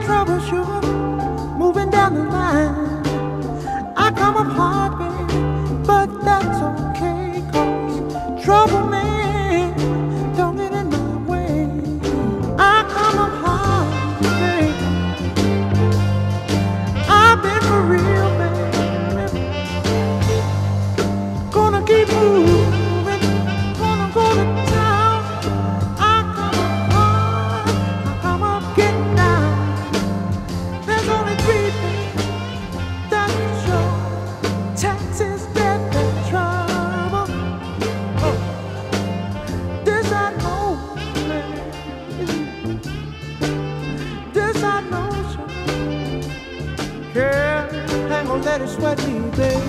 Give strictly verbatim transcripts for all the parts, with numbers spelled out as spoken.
trouble, sugar, moving down the line. I come up hard, baby, but that's okay, 'cause trouble, man, don't get in my way. I come up hard, baby. I've been for real, baby. Gonna keep moving, gonna go to town. I come up hard, I come up getting down. There's only three things that can show: taxes, death, and trouble. Oh, this I know, baby. This I know, sure. Girl, ain't gonna let it sweat me, baby.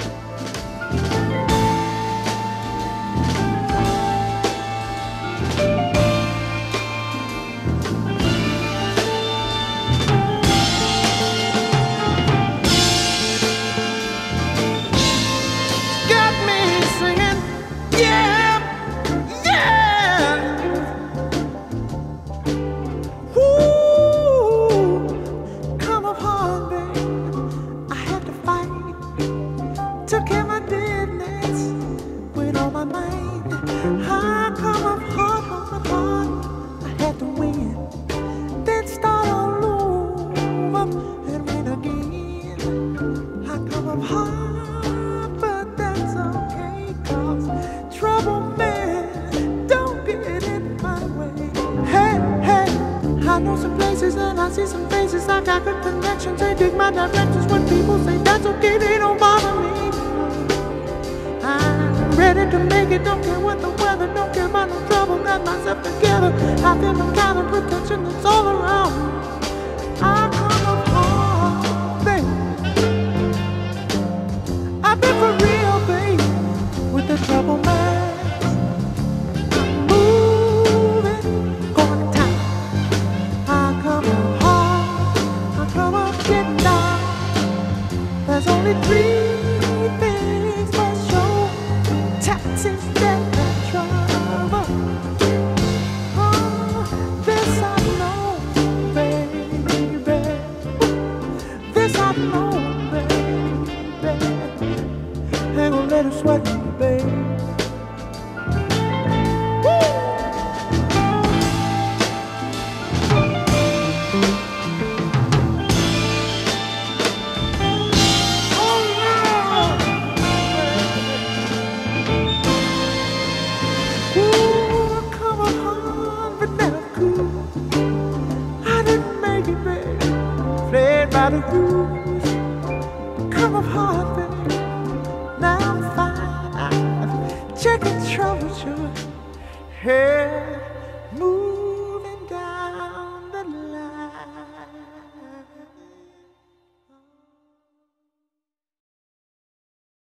Took care of my business with all my might. I come up hard, hard, hard. I had to win, then start all over and win again. I come up hard, but that's okay, 'cause trouble, man, don't get in my way. Hey, hey, I know some places and I see some faces. I got good connections, they dig my directions. When people say that's okay, they don't bother me. I'm ready to make it, don't care what the weather, don't care about no trouble, got myself together. I feel the kind of protection that's all around me. I come up hard, baby. I've been for real, baby, with the trouble, man. I'm moving, going to town. I come up hard, I come up getting down. There's only three things for sure: taxes, death, and trouble. Oh, this I know, baby. This I know, baby. Ain't gonna let it sweat me, baby. By the rules, come up hard, baby. Now I'm fine. Check the trouble, sure. Hey, move.